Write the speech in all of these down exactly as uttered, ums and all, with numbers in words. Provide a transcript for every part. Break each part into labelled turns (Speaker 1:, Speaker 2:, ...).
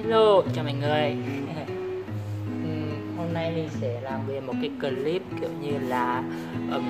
Speaker 1: Hello, chào mọi người. Ừm, Hôm nay mình sẽ làm về một cái clip kiểu như là um,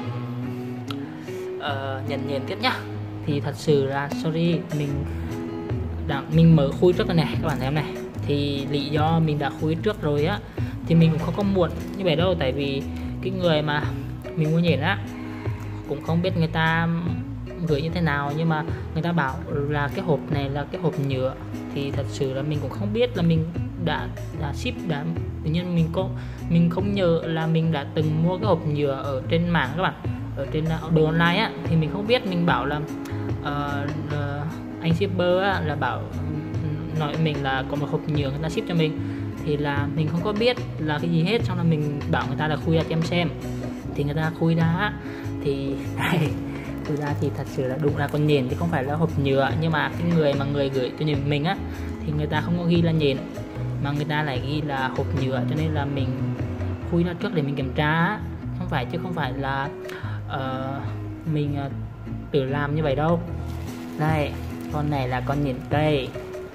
Speaker 1: uh, nhận nhìn tiếp nhá. Thì thật sự là sorry, mình đã, mình mở khui trước rồi này, các bạn thấy không này. Thì lý do mình đã khui trước rồi á, thì mình cũng không có muộn như vậy đâu. Tại vì cái người mà mình mua nhìn á cũng không biết người ta gửi như thế nào, nhưng mà người ta bảo là cái hộp này là cái hộp nhựa. Thì thật sự là mình cũng không biết là mình đã đã ship đã tự nhiên mình có mình không nhớ là mình đã từng mua cái hộp nhựa ở trên mạng các bạn, ở trên đồ online á. Thì mình không biết, mình bảo là uh, uh, anh shipper á, là bảo nói mình là có một hộp nhựa người ta ship cho mình, thì là mình không có biết là cái gì hết. Xong là mình bảo người ta là khui ra cho em xem, thì người ta khui ra thì đây, thực ra thì thật sự là đúng là con nhện chứ không phải là hộp nhựa. Nhưng mà cái người mà người gửi cho mình á thì người ta không có ghi là nhện mà người ta lại ghi là hộp nhựa, cho nên là mình khui ra trước để mình kiểm tra, không phải chứ không phải là uh, mình uh, tự làm như vậy đâu. Đây, con này là con nhện cây,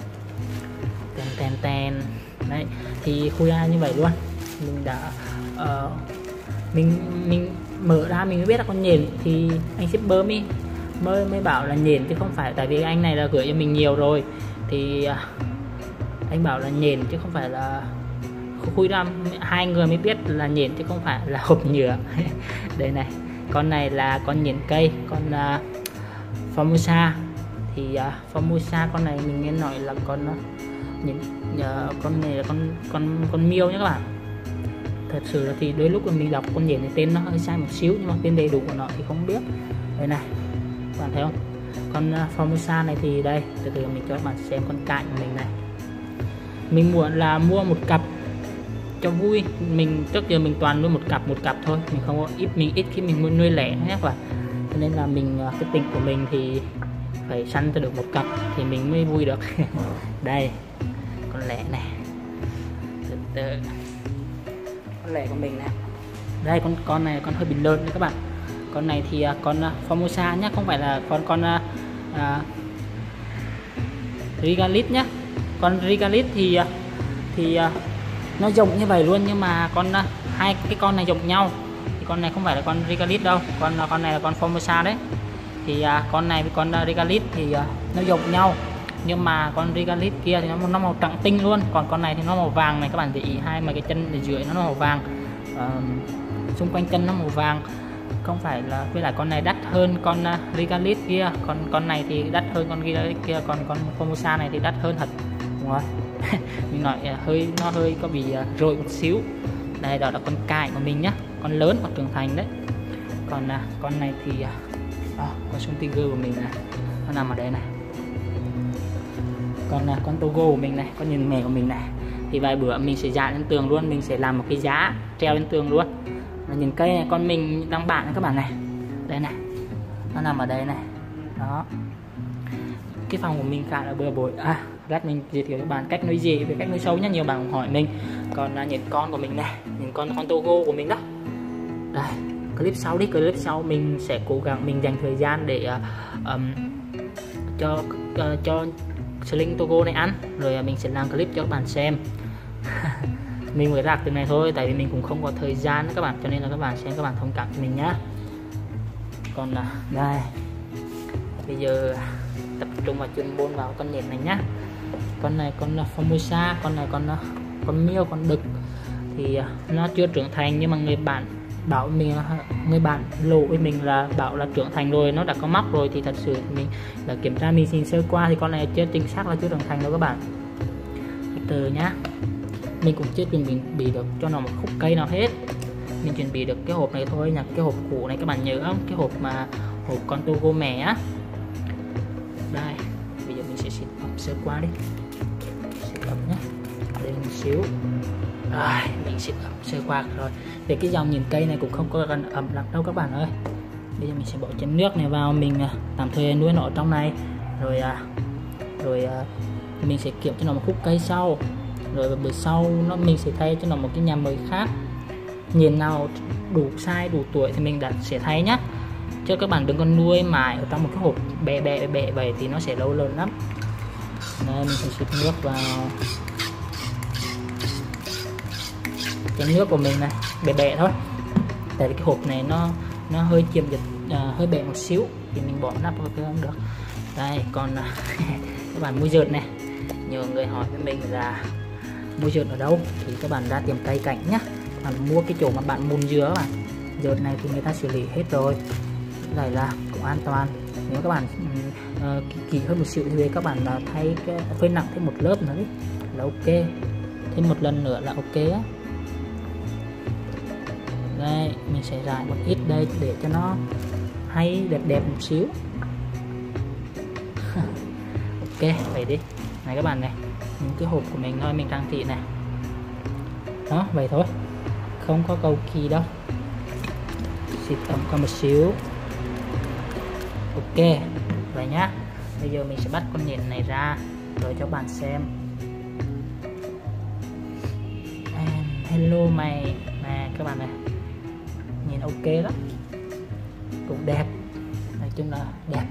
Speaker 1: ten ten ten đấy, thì khui ra như vậy luôn. Mình đã uh, mình mình mở ra mình mới biết là con nhện, thì anh shipper mới mới mới bảo là nhện chứ không phải, tại vì anh này là gửi cho mình nhiều rồi, thì uh, anh bảo là nhện chứ không phải là khui ra hai người mới biết là nhện chứ không phải là hộp nhựa. Đây này, con này là con nhện cây, con uh, Formosa. Thì uh, Formosa con này mình nghe nói là con uh, nhện, uh, con này là con con con miêu nhé các bạn. Thật sự là thì đôi lúc là mình đọc con nhện này tên nó hơi sai một xíu, nhưng mà tên đầy đủ của nó thì không biết. Đây này, các bạn thấy không, con uh, Formosa này thì đây, từ từ mình cho các bạn xem con cạnh của mình này. Mình muốn là mua một cặp cho vui, mình trước giờ mình toàn nuôi một cặp một cặp thôi, mình không có ít mình ít khi mình nuôi lẻ nhé các bạn. Cho nên là mình cái tính của mình thì phải săn cho được một cặp thì mình mới vui được. Đây, con lẻ này, từ từ, con lẻ của mình này. Đây, con con này con hơi bị lớn đấy các bạn. Con này thì con Formosa nhé, không phải là con con uh, Regalis nhé. Con Regalis thì thì uh, nó giống như vậy luôn, nhưng mà con uh, hai cái con này giống nhau. Thì con này không phải là con Regalis đâu, con con này là con Formosa đấy. Thì uh, con này với con uh, Regalis thì uh, nó giống nhau, nhưng mà con Regalis kia thì nó nó màu trắng tinh luôn, còn con này thì nó màu vàng này. Các bạn để ý hai mà cái chân ở dưới nó màu vàng, uh, xung quanh chân nó màu vàng, không phải là, với lại con này đắt hơn con uh, Regalis kia, còn con này thì đắt hơn con Regalis kia, còn con Formosa này thì đắt hơn thật, đúng không? Mình nói uh, hơi nó hơi có bị uh, rối một xíu. Đây, đó là con cài của mình nhá, con lớn, con trưởng thành đấy. Còn uh, con này thì uh, oh, con sung tiger của mình này, nó nằm ở đây này. Còn uh, con Togo của mình này, con nhìn mẹ của mình này, thì vài bữa mình sẽ dán lên tường luôn, mình sẽ làm một cái giá treo lên tường luôn. Và nhìn cây này, con mình đang bạn các bạn này, đây này, nó nằm ở đây này. Đó, cái phòng của mình khá là bừa bộn. À, lát mình giới thiệu cho bạn cách nuôi gì với cách nuôi sâu nhá, nhiều bạn cũng hỏi mình. Còn uh, nhìn con của mình này, nhìn con con Togo của mình đó. Đây, clip sau đi, clip sau mình sẽ cố gắng mình dành thời gian để uh, um, cho uh, cho Sling Togo này ăn, rồi mình sẽ làm clip cho các bạn xem. Mình mới rạc từ này thôi, tại vì mình cũng không có thời gian đó các bạn, cho nên là các bạn xem, các bạn thông cảm cho mình nhá. Còn là đây, bây giờ tập trung vào chuyên môn vào con nhện này nhá. Con này con Formosa, con này con con miêu, con đực thì nó chưa trưởng thành, nhưng mà người bạn bảo mình, người bạn lộ với mình là bảo là trưởng thành rồi, nó đã có móc rồi. Thì thật sự mình đã kiểm tra, mình xin sơ qua thì con này chưa chính xác là chưa trưởng thành đâu các bạn. Từ nhá, mình cũng chưa chuẩn bị, bị được cho nó một khúc cây nào hết, mình chuẩn bị được cái hộp này thôi nha. Cái hộp cũ này các bạn nhớ không, cái hộp mà hộp con Togo mẹ á. Đây, bây giờ mình sẽ xịt ẩm sơ qua đi, xịt ẩm nhé, đây một xíu. Rồi, mình xịt ẩm sơ qua rồi. Về cái dòng nhìn cây này cũng không có gần ẩm lắm đâu các bạn ơi. Bây giờ mình sẽ bỏ chén nước này vào, mình tạm thời nuôi nó ở trong này, rồi rồi mình sẽ kiểm cho nó một khúc cây sau, rồi bữa sau nó mình sẽ thay cho nó một cái nhà mới khác. Nhìn nào đủ size đủ tuổi thì mình đã sẽ thay nhá, chứ các bạn đừng có nuôi mãi ở trong một cái hộp bé bé bé vậy thì nó sẽ lâu lớn lắm. Đây, mình sẽ xịt nước vào. cái nước của mình này bẻ bẻ thôi, tại vì cái hộp này nó nó hơi chiếm dịch uh, hơi bẻ một xíu thì mình bỏ nắp vào không được. Đây còn các bạn mua dợt này, nhiều người hỏi với mình là mua dợt ở đâu thì các bạn ra tiệm cây cảnh nhá, bạn mua cái chỗ mà bạn mùn dứa các bạn. Dợt này thì người ta xử lý hết rồi, này là cũng an toàn. Nếu các bạn uh, kỳ hơn một xíu thì các bạn là thay cái phơi nặng thêm một lớp nữa đấy là ok, thêm một lần nữa là ok á. Đây mình sẽ rải một ít đây để cho nó hay đẹp đẹp một xíu. Ok vậy đi này các bạn này, những cái hộp của mình thôi mình trang trí này đó, vậy thôi, không có cầu kỳ đâu, xịt tầm còn một xíu. Ok vậy nhá. Bây giờ mình sẽ bắt con nhện này ra rồi cho bạn xem. And hello mày nè các bạn này, nhìn ok lắm, cũng đẹp, nói chung là đẹp.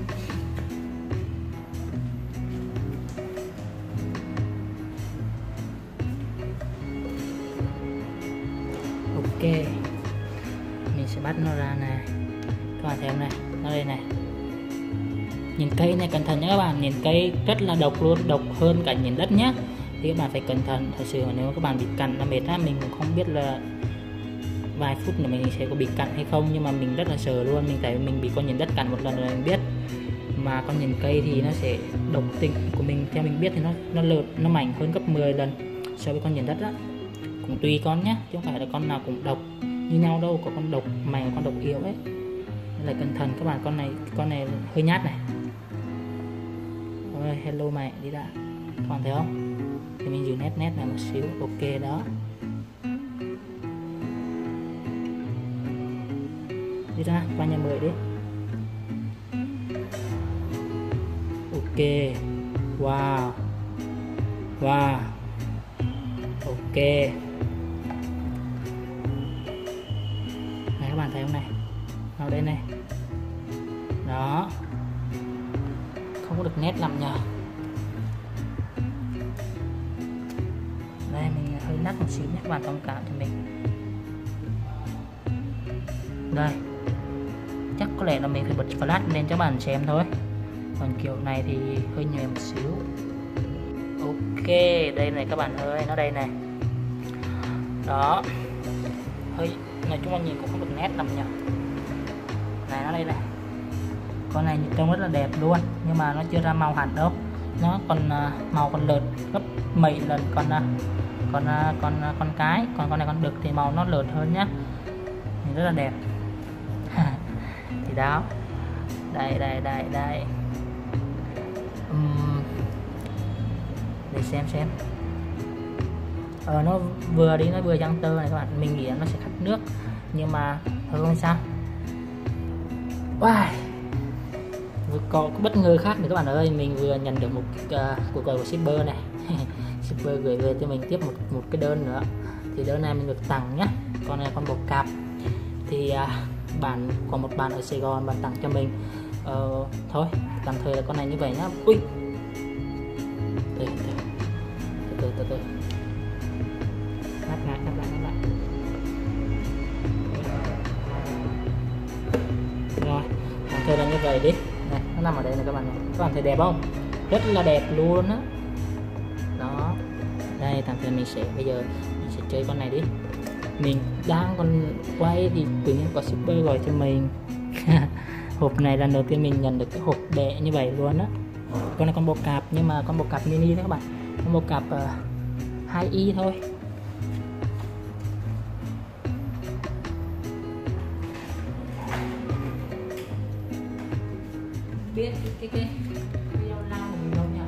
Speaker 1: Ok mình sẽ bắt nó ra này, các bạn thấy không này, nó đây này. Nhìn cây này cẩn thận nhé các bạn, nhìn cây rất là độc luôn, độc hơn cả nhìn đất nhé, thì các bạn phải cẩn thận thật sự. Nếu các bạn bị cắn là mệt á, mình cũng không biết là vài phút nữa mình sẽ có bị cắn hay không, nhưng mà mình rất là sợ luôn. Mình thấy mình bị con nhìn đất cắn một lần rồi mình biết, mà con nhìn cây thì nó sẽ độc tính của mình, theo mình biết thì nó nó lớn, nó mạnh hơn gấp mười lần so với con nhìn đất á. Cũng tùy con nhé, chứ không phải là con nào cũng độc như nhau đâu, có con độc mạnh con độc yếu ấy, nên là cẩn thận các bạn. Con này con này hơi nhát này. Ôi hello mày đi đã, còn thấy không, thì mình giữ nét nét này một xíu. Ok đó, đi ra qua nhà mười đi. Ok wow wow ok này, các bạn thấy không này, vào đây này đó, không có được nét lắm nhờ. Đây mình hơi nát một xíu nhé, các bạn thông cảm cho mình. Đây chắc có lẽ là mình phải bật flash lên cho bạn xem thôi, còn kiểu này thì hơi nhòe một xíu. Ok đây này các bạn ơi, nó đây này đó, hơi nói chung là nhìn cũng không được nét lắm nhờ. Này nó đây này, con này trông rất là đẹp luôn, nhưng mà nó chưa ra màu hẳn đâu, nó còn uh, màu còn lợt gấp mấy lần con uh, con uh, con uh, con cái, còn con này con đực thì màu nó lợt hơn nhá, nhìn rất là đẹp. Thì đó, đây đây đây đây uhm. để xem xem ờ nó vừa đi nó vừa giăng tơ này các bạn, mình nghĩ nó sẽ khát nước nhưng mà thôi không sao. Wow. Vừa có cái bất ngờ khác nữa các bạn ơi, mình vừa nhận được một uh, cuộc gọi của shipper này. Shipper gửi về cho mình tiếp một một cái đơn nữa, thì đơn này mình được tặng nhá, con này con bò cạp thì uh, bạn có một bạn ở Sài Gòn bạn tặng cho mình. Uh, thôi tạm thời là con này như vậy nhá. Ui từ từ từ từ từ ngắt lại ngắt lại ngắt lại rồi, tạm thời là như vậy đi. Này nó nằm ở đây này các bạn này, các bạn thấy đẹp không, rất là đẹp luôn á. Đó đây tạm thời mình sẽ bây giờ mình sẽ chơi con này đi. Mình đang còn quay thì tự nhiên có shipper gọi cho mình. Hộp này lần đầu tiên mình nhận được cái hộp bẹ như vậy luôn á. Con này con bò cạp nhưng mà con bò cạp mini đấy các bạn, con bò cạp uh, hai y thôi. Biết cái cái cái video lao của mình đâu nhỉ?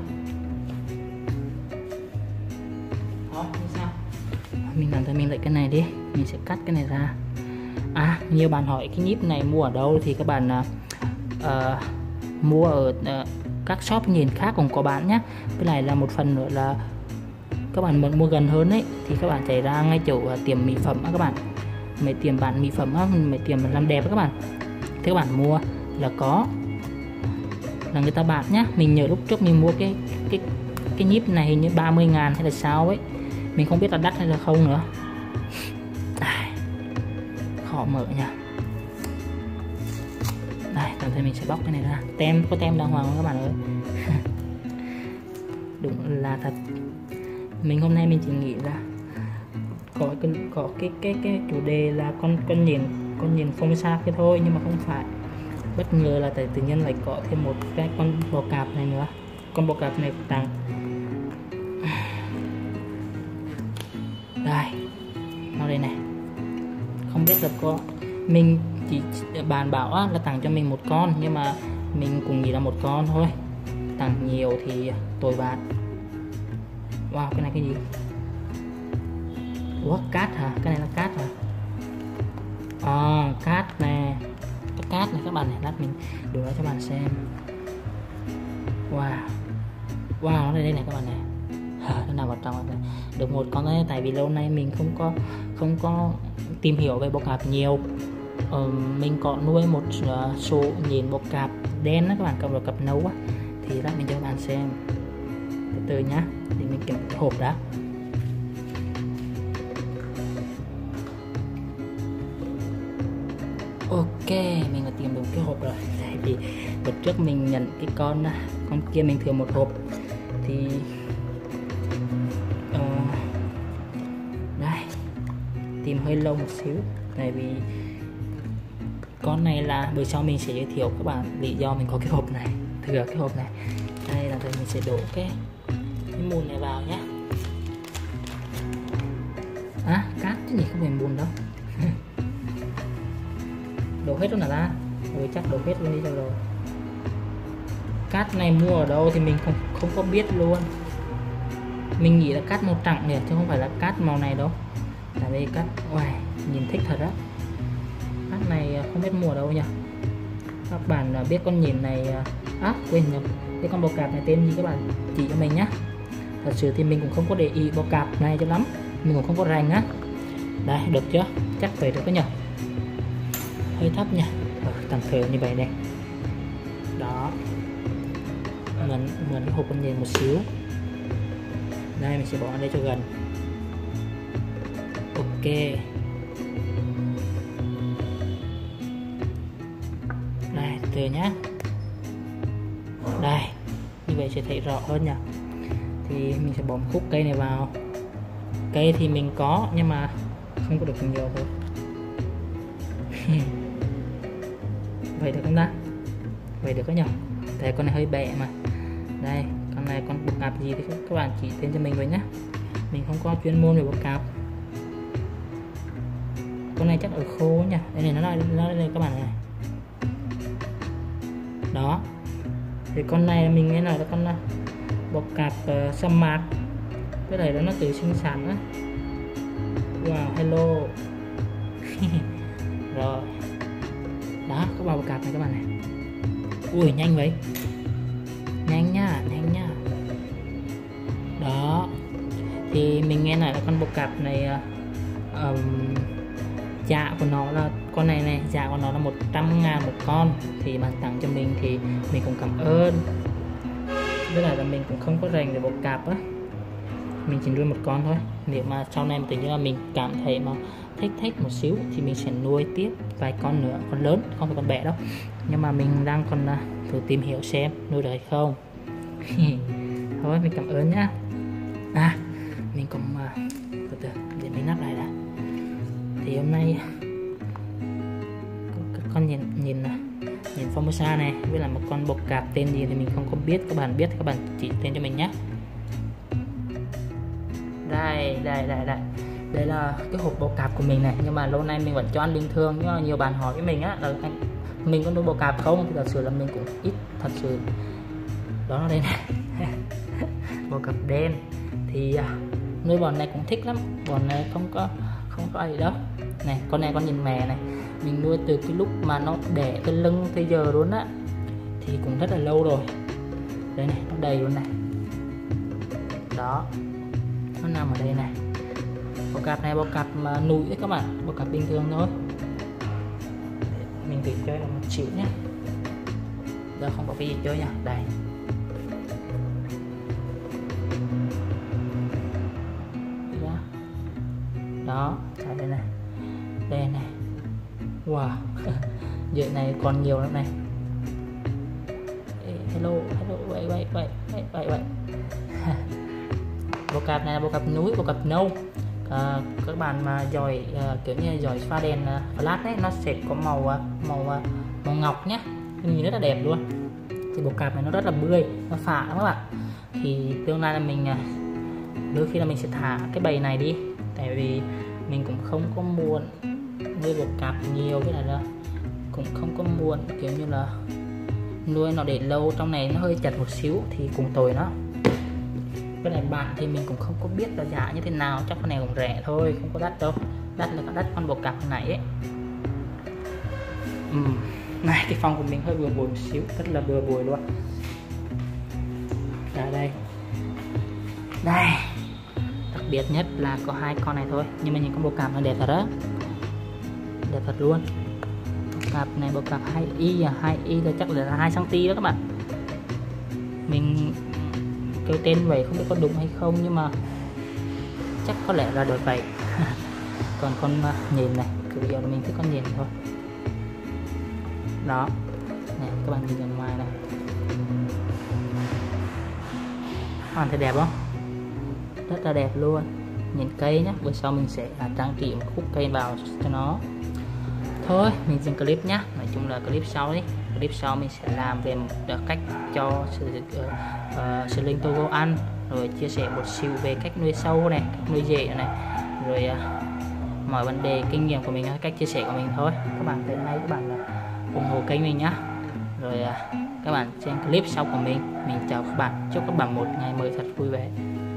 Speaker 1: Đó như sao? Mình làm cho mình lại cái này đi, mình sẽ cắt cái này ra. À nhiều bạn hỏi cái nhíp này mua ở đâu thì các bạn uh, uh, mua ở uh, các shop nhìn khác cũng có bán nhé. Cái này là một phần nữa là các bạn muốn mua gần hơn ấy thì các bạn chạy ra ngay chỗ uh, tiệm mỹ phẩm á các bạn, mấy tiệm bán mỹ phẩm á, mấy tiệm làm đẹp á các bạn, thì các bạn mua là có là người ta bán nhá. Mình nhớ lúc trước mình mua cái cái cái nhíp này hình như ba mươi ngàn hay là sao ấy, mình không biết là đắt hay là không nữa. Khó mở nha. Đây, đầu tiên mình sẽ bóc cái này ra. Tem, có tem đàng hoàng không các bạn ơi. Đúng là thật. Mình hôm nay mình chỉ nghĩ ra có cái có cái cái cái chủ đề là con con nhìn con nhìn phong sa kia thôi, nhưng mà không phải. Bất ngờ là tại tự nhiên lại có thêm một cái con bò cạp này nữa. Con bò cạp này tặng. Đây, nó đây này. Không biết là có, mình chỉ bạn bảo á, là tặng cho mình một con, nhưng mà mình cũng nghĩ là một con thôi. Tặng nhiều thì tội bạn. Wow, cái này cái gì? Ủa, cát hả? Cái này là cát hả? À, cát nè. Cái cát này các bạn này, lát mình đưa cho bạn xem. Wow. Wow, nó đây đây này các bạn này. À, nó nằm vào trong này. Được một con đấy, tại vì lâu nay mình không có không có tìm hiểu về bò cạp nhiều. Ờ, mình có nuôi một uh, số nhện bò cạp đen đó các bạn, cầm vào cặp nấu á, thì lát mình cho các bạn xem. Từ từ nhá, để mình kiểm cái hộp đã. Ok, mình đã tìm được cái hộp rồi. Tại vì đợt trước mình nhận cái con con kia mình thừa một hộp thì uh, đây, tìm hơi lâu một xíu, tại vì con này là bữa sau mình sẽ giới thiệu các bạn lý do mình có cái hộp này, thừa cái hộp này. Đây là mình sẽ đổ cái cái mùn này vào nhé. À, cát chứ nhỉ, không phải mùn đâu. Đổ hết luôn là ra. Rồi chắc đổ hết luôn đi cho rồi. Cát này mua ở đâu thì mình không không có biết luôn. Mình nghĩ là cát màu trắng này chứ không phải là cát màu này đâu. Tại vì cát, wow, nhìn thích thật á. Cát này không biết mua ở đâu nhỉ. Các bạn biết con nhện này, á, quên nhầm. Cái con bò cạp này tên gì các bạn chỉ cho mình nhá. Thật sự thì mình cũng không có để ý bò cạp này cho lắm, mình cũng không có rành á. Đây, được chưa? Chắc phải được đó nhỉ. Hơi thấp nha. Ờ, tầm thử như vậy đây. Đó. Mượn mượn cái hộp con nhện một xíu. Đây, mình sẽ bỏ ở đây cho gần. Ok. Đây, từ nhá. Đây, như vậy sẽ thấy rõ hơn nha. Thì mình sẽ bỏ một khúc cây này vào. Cây thì mình có nhưng mà không có được nhiều thôi. Vậy được không ta? Vậy được đó nhỉ? Tại con này hơi bẹ mà. Đây, con này con bò cạp gì thì các bạn chỉ tên cho mình với nhé. Mình không có chuyên môn về bò cạp. Con này chắc ở khô nha. Đây này, nó nói nó đây các bạn này. Đó. Thì con này mình nghe nói là con bò cạp uh, sa mạc. Cái này nó tự sinh sản á. Wow, hello. Rồi. Đó, có bò cạp này các bạn này. Ui, nhanh vậy. Nhanh nha, nhanh nha. Đó. Thì mình nghe nói là con bò cạp này um, giá của nó là, con này này, giá của nó là một trăm ngàn một con. Thì bạn tặng cho mình thì mình cũng cảm ơn. Với lại là mình cũng không có rành về bò cạp á. Mình chỉ nuôi một con thôi. Nếu mà sau này tự nhiên là mình cảm thấy mà thích thích một xíu thì mình sẽ nuôi tiếp vài con nữa, con lớn, không phải con bé đâu. Nhưng mà mình đang còn uh, thử tìm hiểu xem nuôi được hay không. Thôi mình cảm ơn nhá. À, mình cũng uh, từ từ để mình nắp lại đã. Thì hôm nay con nhìn nhìn nhìn Formosa này với là một con bò cạp tên gì thì mình không có biết. Các bạn biết thì các bạn chỉ tên cho mình nhé. Đây, đây, đây, đây. Đây là cái hộp bò cạp của mình này. Nhưng mà lâu nay mình vẫn cho ăn bình thường. Nhưng mà nhiều bạn hỏi với mình á là anh, mình có nuôi bò cạp không? Thì thật sự là mình cũng ít, thật sự. Đó là đây này. Bò cạp đen. Thì à, nuôi bọn này cũng thích lắm. Bọn này không có không có gì đâu. Này, con này con nhìn mẹ này. Mình nuôi từ cái lúc mà nó đẻ cái lưng tới giờ luôn á. Thì cũng rất là lâu rồi. Đây này, nó đầy luôn này. Đó. Nó nằm ở đây này. Bò cạp này bò cạp mà nụi đấy các bạn, bò cạp bình thường thôi. Mình thử chơi là một xíu nhé. Giờ không có cái gì chơi nha. Đây. Đó, trải đây này, đây này, wow. Dưới này còn nhiều lắm này. Hello, hello, vậy vậy vậy vậy vậy vậy. Bộ cặp này là bộ cặp núi, bộ cặp nâu. À, các bạn mà giỏi à, kiểu như giỏi pha đèn à, flash ấy, nó sẽ có màu à, màu à, màu ngọc nhé, nhìn rất là đẹp luôn. Thì bộ cặp này nó rất là bươi, nó phả lắm các bạn. Thì tương lai là mình à, đôi khi là mình sẽ thả cái bầy này đi, tại vì mình cũng không có muốn nuôi bộ cặp nhiều, cái này là cũng không có muốn kiểu như là nuôi nó để lâu trong này nó hơi chặt một xíu thì cùng tồi nó. Cái này bạn thì mình cũng không có biết là giá như thế nào, chắc con này cũng rẻ thôi, không có đắt đâu, đắt là có đắt con bộ cặp này ấy. Uhm. Này, cái phòng của mình hơi bừa bộn một xíu, rất là bừa bộn luôn. Ra đây, đây đặc biệt nhất là có hai con này thôi, nhưng mà nhìn con bộ cặp nó đẹp thật đó, đẹp thật luôn. Bộ cặp này bộ cặp hai y à, hai y là chắc là hai xăng ti mét đó các bạn. Mình kêu tên vậy không biết có đúng hay không, nhưng mà chắc có lẽ là được vậy. Còn con nhện này, chủ yếu là mình thích con nhện thôi. Đó, này các bạn nhìn ở ngoài này, các bạn thấy đẹp không? Rất là đẹp luôn. Nhìn cây nhé, bữa sau mình sẽ trang trí một khúc cây vào cho nó. Thôi mình dừng clip nhé, nói chung là clip sau đấy, clip sau mình sẽ làm về một cách cho sự uh, sự linh Togo ăn, rồi chia sẻ một xíu về cách nuôi sâu này, cách nuôi dệ này, rồi uh, mọi vấn đề kinh nghiệm của mình, cách chia sẻ của mình thôi. Các bạn thấy hay, các bạn uh, ủng hộ kênh mình nhá. Rồi uh, các bạn xem clip sau của mình. Mình chào các bạn, chúc các bạn một ngày mới thật vui vẻ.